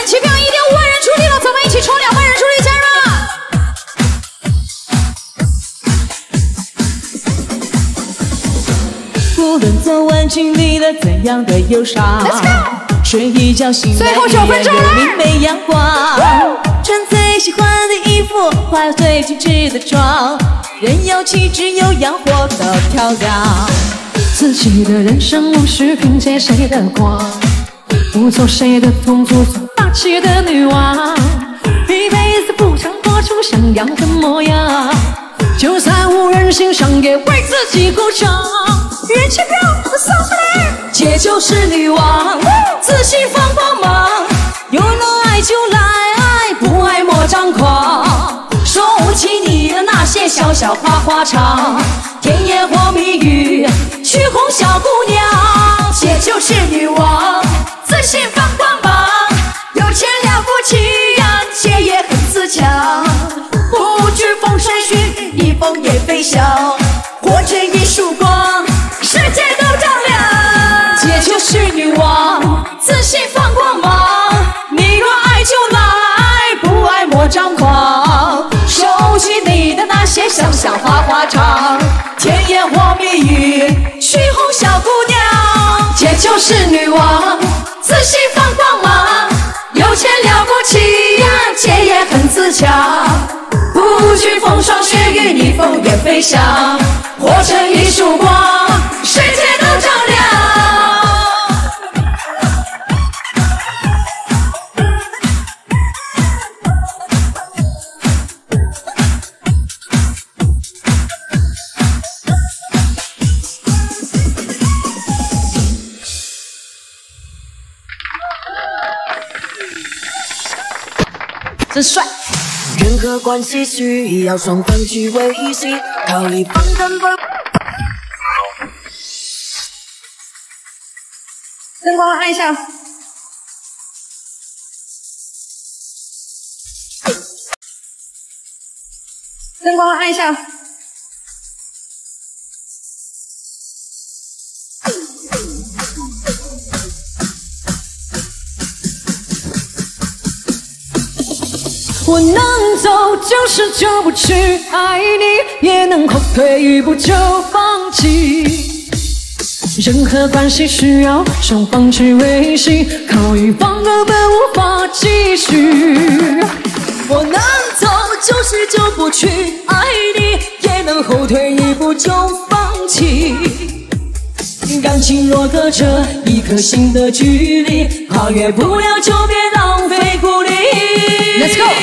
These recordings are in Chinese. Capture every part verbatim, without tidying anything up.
人气票一定要万人出力了，咱们一起冲两万人出力，家人们！ 无论昨晚经历了怎样的忧伤，睡一觉醒来最后九分钟了， 有明媚阳光。穿最喜欢的衣服，化最精致的妆，人有气质有样，活得漂亮。 自己的人生无需凭借谁的光，不做谁的同族，做霸气的女王。一辈子不想活出像样的模样，就算无人欣赏，也为自己鼓掌。人气票送出来， 姐就是女王，自信放光芒，有了爱就来，不爱莫张狂。收起你的那些小小花花肠，甜言或蜜语，去哄小姑娘。姐就是女王，自信放光芒，有钱了不起呀，姐也很自强，不惧风霜雪雨，逆风也飞翔，活着一束光，世界都照亮。姐就是女王，自信放光芒，你若爱就来，不爱莫张狂。收起你的那些小小花花肠，甜言或蜜语，去哄小姑娘。姐就是女王，自信放光芒，有钱了不起呀，姐也很自强，不惧风霜雪雨，逆风也飞翔，活成一束光，世界都照亮。 真帅！ 任何关系需要双方去维系，靠一方根本。 灯光按一下。灯光按一下。我能走就是就不去爱你，也能后退一步就放弃。任何关系需要双方去维系，靠一方根本无法继续。 我能走就是就不去爱你，也能后退一步就放弃。感情若隔着一颗心的距离，跨越不了就别浪费鼓励。Let's go。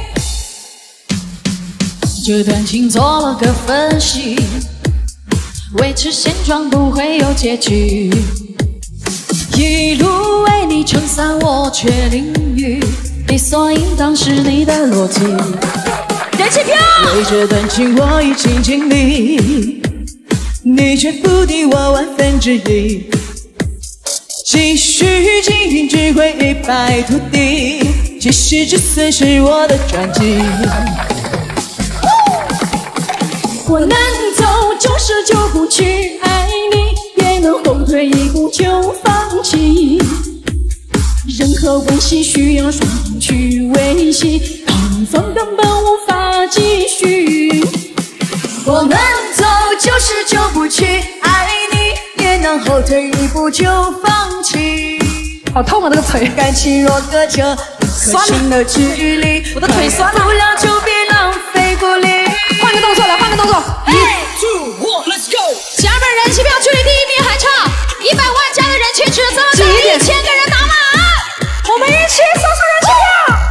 这段情做了个分析，维持现状不会有结局，一路为你撑伞，我却淋雨，理所应当是你的逻辑。人气票！为这段情我已经尽力，你却不敌我万分之一，继续经营只会一败涂地，即使这次是我的专辑。 我能走就是就不去爱你，也能后退一步就放弃。任何关系需要双方去维系，靠一方根本无法继续。我能走就是就不去爱你，也能后退一步就放弃。 好痛啊，这个腿！ 感情若隔着一颗心的距离， 我的腿酸了， 不了就别浪费鼓励。 换个动作来，换个动作。 一 two one let's go。 家人们，人气票距离第一名还差一百万加的人气，只剩下一千个人打满， 我们一起送上人气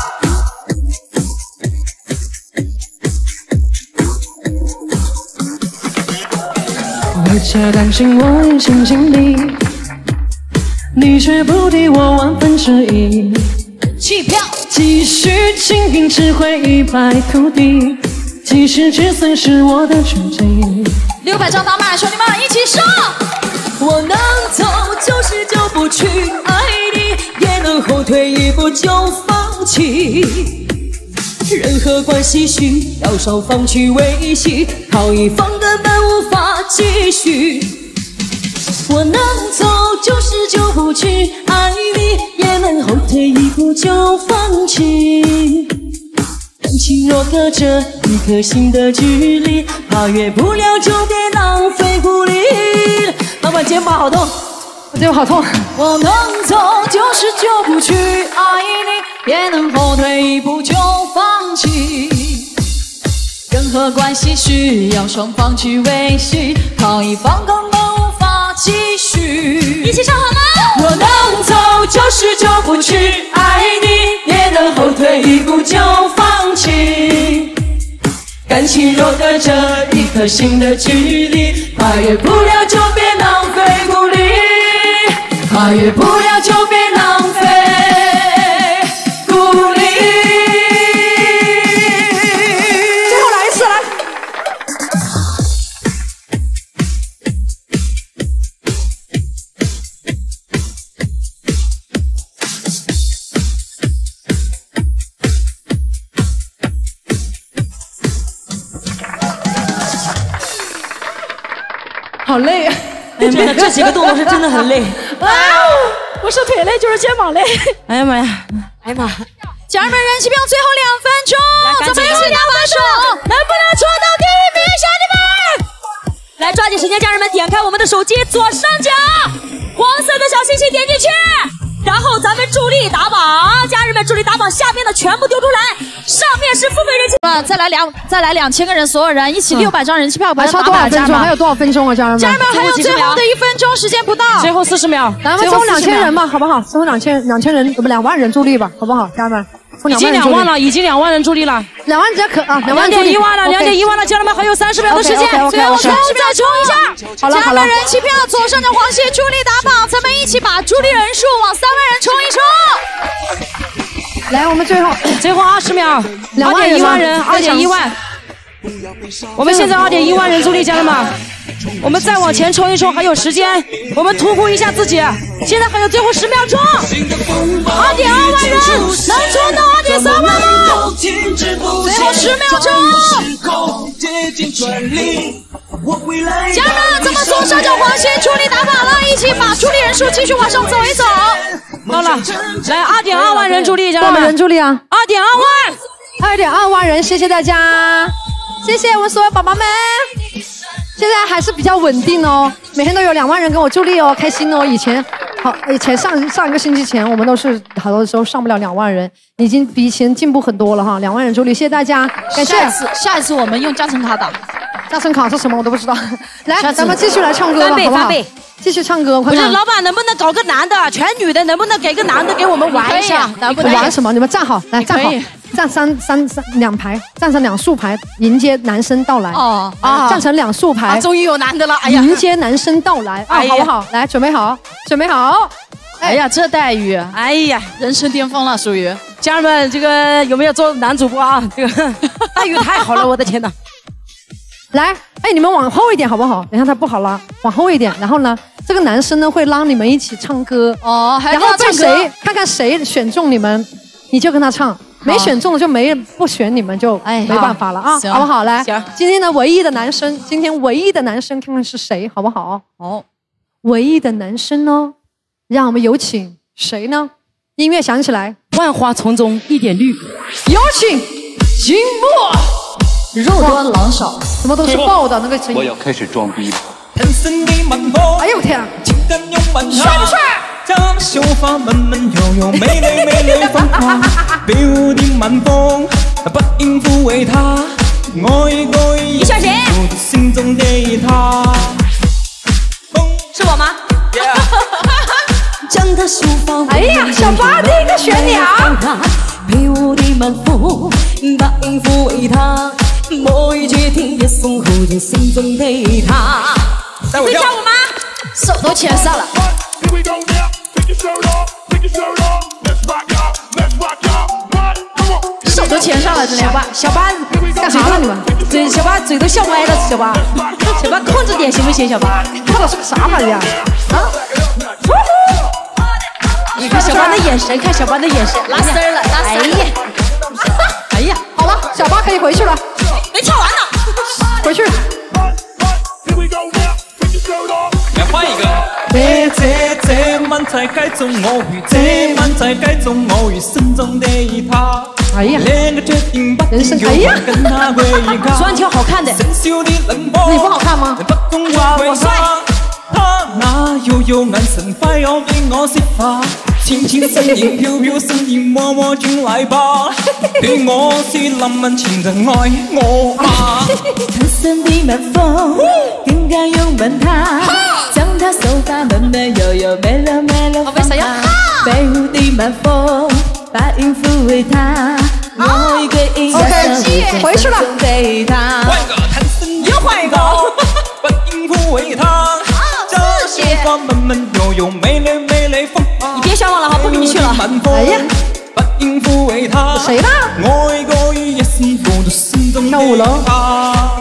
票。为这感情我已经尽力，你却不敌我万分之一。 气票继续经营只会一败涂地，即使止损是我的专辑。 六百张打满，兄弟们一起上！ 我能走就是就不去爱你，也能后退一步就放弃。任何关系需要双方去维系，靠一方根本无法继续。我能走就是就不去爱你，也能后退一步步就放弃。感情若隔着一颗心的距离，跨越不了就别浪费鼓励。老板肩膀好痛， 我肩膀好痛。 我能走就是就不去爱你，也能后退一步就放弃。任何关系需要双方去维系，靠一方根本无法继续。 一起唱好吗？ 我能走就是就不去爱你，也能后退一步就放弃。感情若隔着一颗心的距离，跨越不了就别浪费鼓励，跨越不了就别浪费鼓励。 最后来一次，来。好累啊！ 哎呀妈呀，这几个动作是真的很累。 啊，不是腿累就是肩膀累。 哎呀妈呀！ 哎呀妈！ 家人们，人气票最后两分钟，咱们一起打把手，能不能冲到第一名，兄弟们？来，抓紧时间，家人们点开我们的手机左上角黄色的小星星，点进去，然后咱们助力打榜，家人们助力打榜，下面的全部丢出来，上面是付费人气。啊，再来两，再来两千个人，所有人一起六百张人气票，把它还差多少分钟？还有多少分钟啊，家人们？ 家人们还有最后的一分钟，时间不到， 最后四十秒， 咱们抽两千人吧，好不好？抽两千两千人，我们两万人助力吧，好不好，家人们？ 已经两万了，已经两万人助力了， 两万只可啊，两万点一万了，两点一万了，家人们还有三十秒的时间，最后冲再冲一下， 好了好了， 人气票左上角黄线助力打榜，咱们一起把助力人数往三万人冲一冲。 来，我们最后最后二十秒，二点一万人，二点一万，我们现在二点一万人助力，家人们。我们再往前冲一冲，还有时间，我们突破一下自己。现在还有最后十秒钟，二点二万人，能冲到二点三万吗？最后十秒钟， 家人们，咱们左上角黄线助力打榜了，一起把助力人数继续往上走一走。 到了，来二点二万人助力，家人们， 多少人助力啊？ 二点二万， 二点二万人，谢谢大家，谢谢我们所有宝宝们。现在还是比较稳定哦，每天都有两万人跟我助力哦，开心哦。以前好，以前上上一个星期前，我们都是好多时候上不了两万人，已经比以前进步很多了哈。两万人助力，谢谢大家，感谢。 下一次，下一次我们用加成卡打。 加成卡是什么我都不知道。来，咱们继续来唱歌吧，好不好？继续唱歌，快点！不是，老板能不能搞个男的，全女的，能不能给个男的给我们玩一下？ 玩什么？你们站好，来站好。站三三三两排，站成两竖排，迎接男生到来。哦啊，站成两竖排， 终于有男的了！哎呀， 迎接男生到来啊，好不好？来，准备好，准备好。 哎呀，这待遇，哎呀， 人生巅峰了，属于家人们，这个有没有做男主播啊？这个待遇太好了，我的天哪！ 来，哎，你们往后一点好不好？等一下他不好了，往后一点。然后呢，这个男生呢会拉你们一起唱歌哦，然后被谁看看谁选中你们，你就跟他唱。没选中的就没不选你们就没办法了啊，好不好？来，今天的唯一的男生，今天唯一的男生，看看是谁，好不好？好，唯一的男生呢，让我们有请谁呢？音乐响起来， 万花丛中一点绿， 有请金墨，肉多狼少，什么都是爆的那个声音。 我要开始装逼了。 哎呦天啊， 帅不帅？将秀发慢慢悠悠，美丽美丽风华，飞舞的晚风，不应付为他，爱爱小姐， 心中的他。 是我吗？ 将他秀发， 哎呀，小八第一个选你啊！ 飞舞的晚风，不应付为他，爱决定一送后进心中的他。 会跳舞吗？手都牵上了。手都牵上了，真的。 小八，小八干啥了你们？ 嘴，小八嘴都笑歪了，小八，小八控制点行不行？小八， 看到是个啥玩意儿？啊！ 你看小八的眼神，看小八的眼神， 拉丝儿了，拉丝儿。 哎呀， 哎呀，好了，小八可以回去了。 没跳完呢， 回去。 来换一个。 在改造我與這晚在改造我與心中的他。 哎呀， 兩個決定不人生停哎呀， 跟他回家。 雖然挺好看的。 深宵的冷風， 你不好看嗎？ 不懂我為他，他那悠悠眼神快要被我釋放。輕輕身影飄飄身影默默進來吧，對我是浪漫情人愛我嗎？ 他身的晚風，更加擁吻他，將他手法慢慢悠悠美了美了放他。飛舞的晚風，把音符為他，我一個一個回去了。 對他。 換一個，彈身又換一個，把音符為他，將手法慢慢悠悠美了美了放他。 你別想我了哈，不跟你去了。 哎呀， 把音符為他， 誰呢？ 我一個一夜心付的心中的他。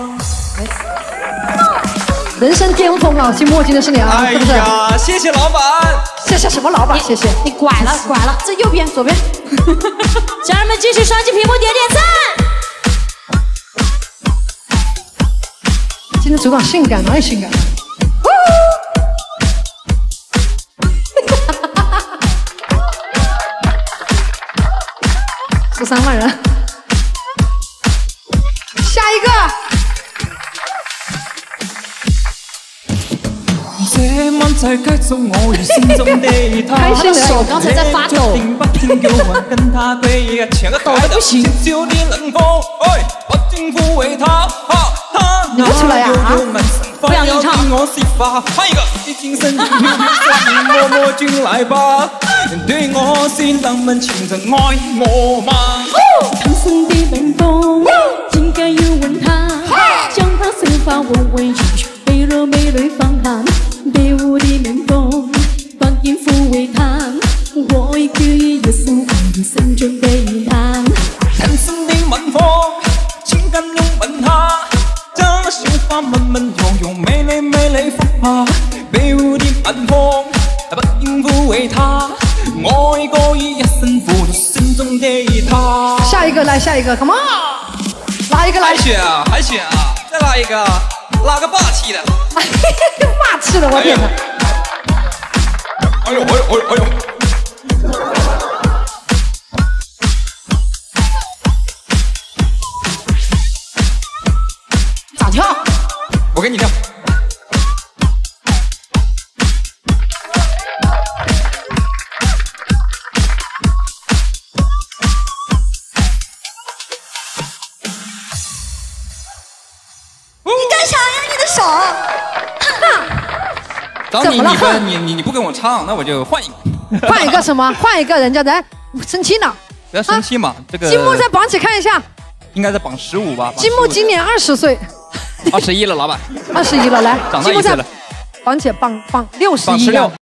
人生巅峰啊！金墨镜的是你啊， 哎是不是？ 呀，謝謝老闆。 謝謝什麼老闆？謝謝。 你拐了，拐了，这右边，左边。家人们继续刷起屏幕，点点赞。 今天组长性感，哪里性感？十三万人，下一个。 這晚在改造我與心中的他。 他的手剛才在發抖。 不停給我跟他對，牽個海的深秋的冷風，哎，把音符為他，哈，他那悠悠眼神快要給我釋放。換一個，你精神飄飄身影默默進來吧，對我是浪漫情人愛我嗎？ 他身的晚風，緊緊擁吻他，將他手法微微輕輕美了美了放他。飛舞的晚風，把音符為他，我一句一夜深愛你心中的他。 人生的晚風，情感擁吻他，將那手法慢慢悠悠美麗美麗放下。飛舞的晚風，把音符為他，我一個一夜深付的心中的他。 下一個來，下一個 ，Come on， 拉一個來。 還選啊，還選啊，再拉一個，拉個霸氣的。 霸氣的，我天哪！ 哎呦，哎呦，哎呦，哎呦！ 咋跳？ 我给你跳。 你干啥呀？你的手！ 找你，你不你你你不跟我唱，那我就换一个。 换一个什么？换一个人家的，生气呢？ 不要生气嘛，这个。 金木在榜起看一下。 应该在榜十五吧。 金木今年二十岁。 二十一了，老板。 二十一了，来。 长大一岁了。 榜起榜榜六十一。 榜十六。